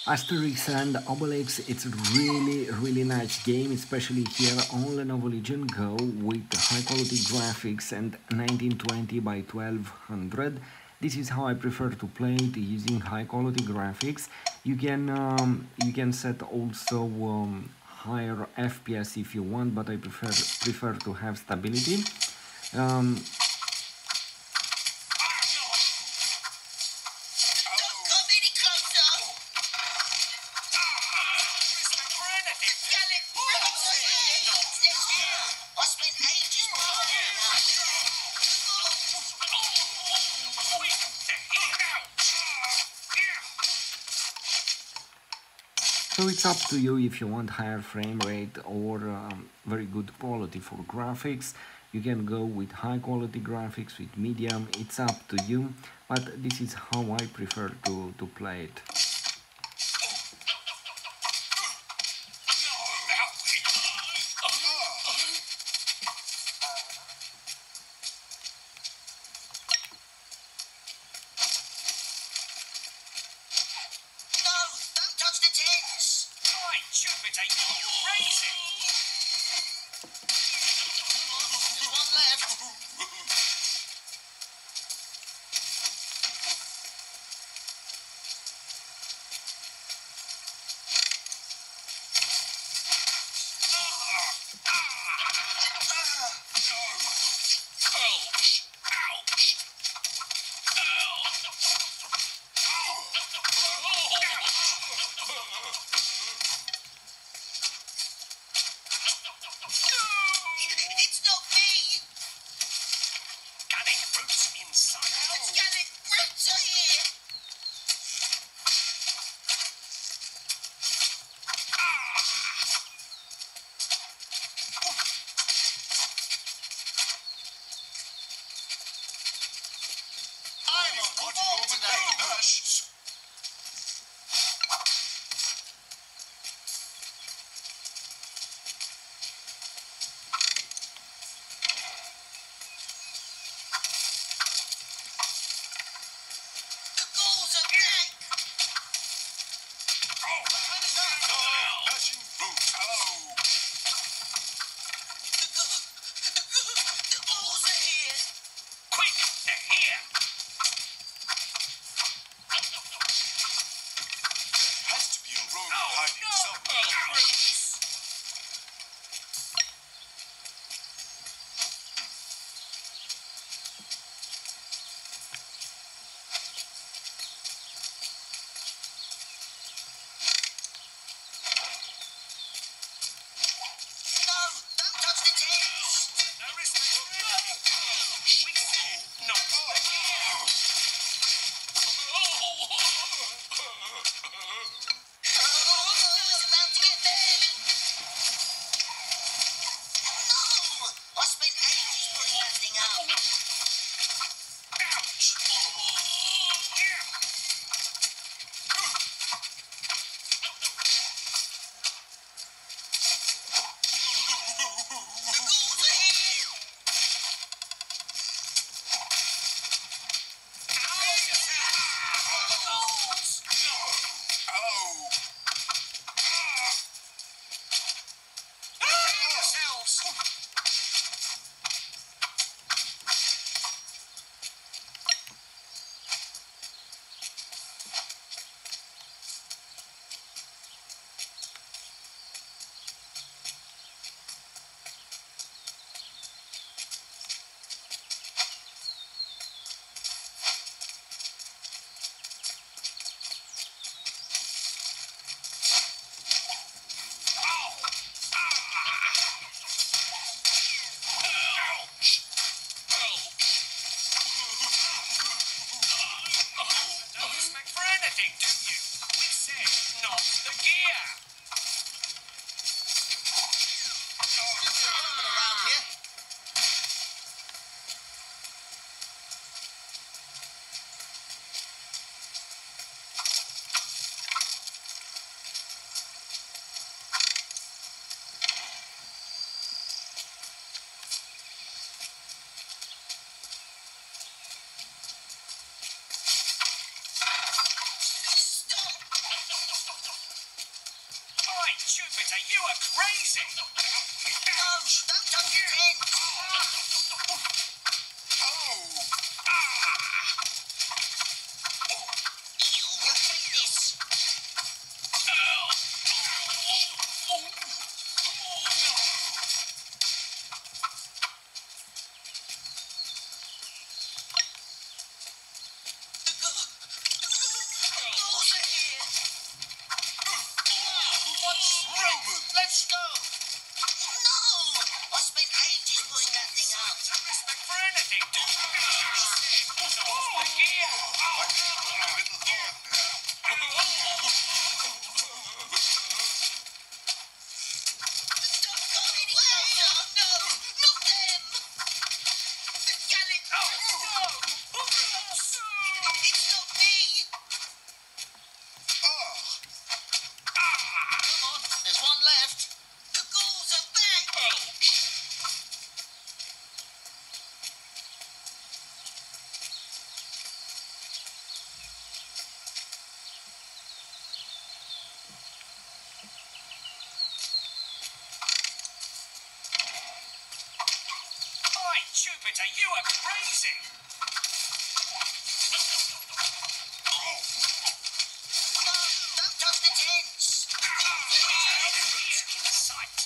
Asterix and Obelix, it's a really nice game, especially here on Lenovo Legion Go with high quality graphics and 1920 by 1200. This is how I prefer to play it using high quality graphics. You can set also higher FPS if you want, but I prefer to have stability. Um, So it's up to you if you want higher frame rate or very good quality for graphics. You can go with high quality graphics, with medium, it's up to you, but this is how I prefer to play it. Jupiter, you are crazy! No, don't touch the tent! You'll regret this. Let's go! No! I spent ages putting that thing up. No respect for anything, do you? Oh, here! Don't go anywhere! No! Not them! The Gallic! Oh, no! It's not me! Come on, there's one left. The ghouls are back! Hi, Jupiter, you are crazy! No, don't touch the tents! Here in sight.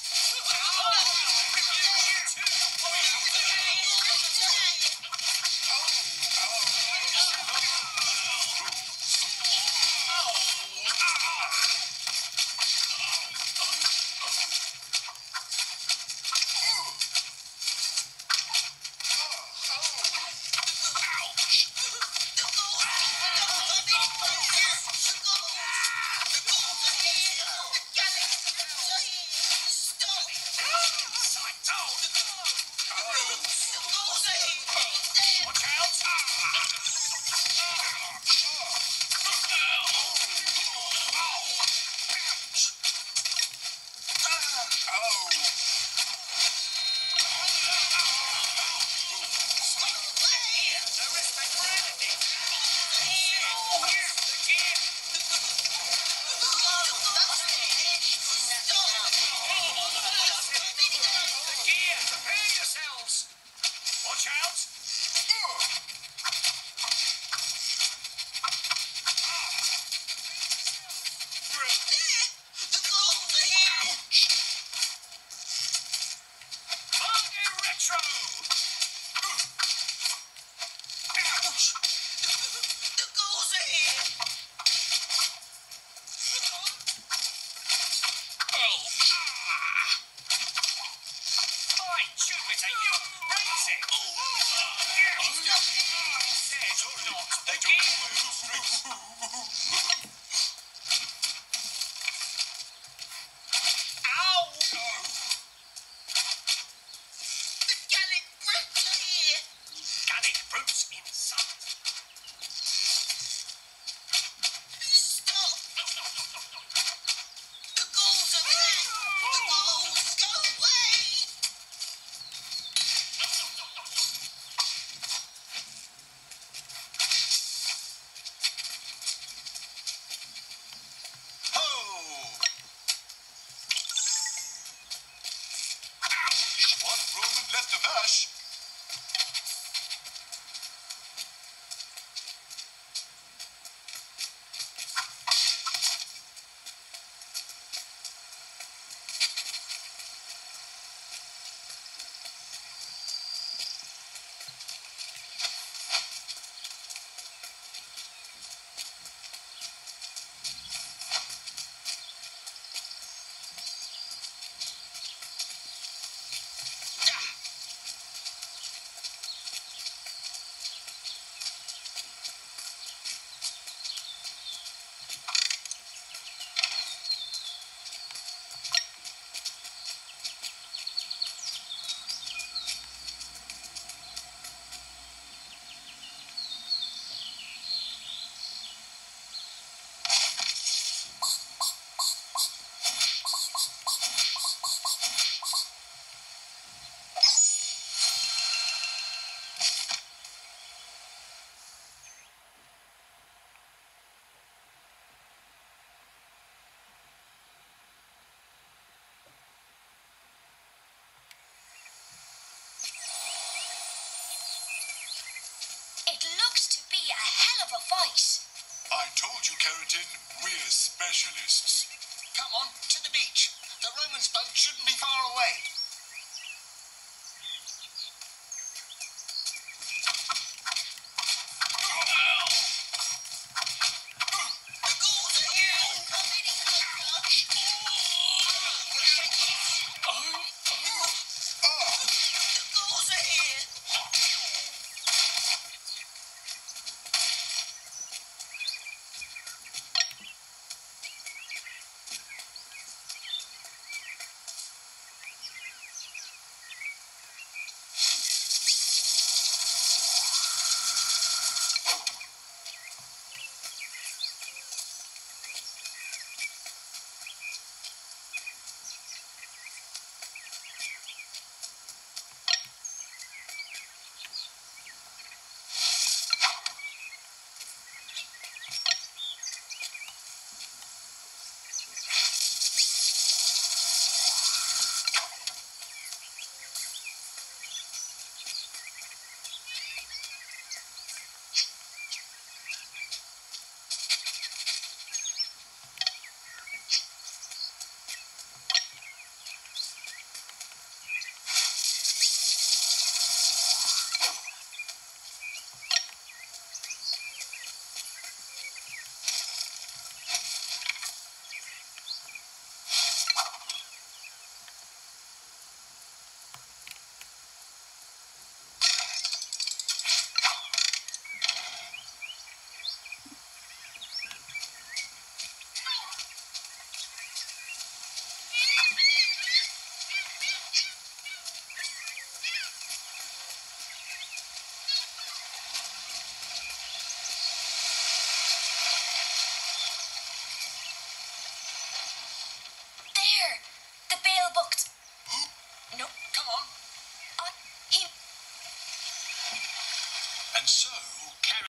of a voice. I told you, Keratin, we're specialists. Come on, to the beach. The Romans' boat shouldn't be far away. The ghouls are here! Come in, Coach. The ghouls are here!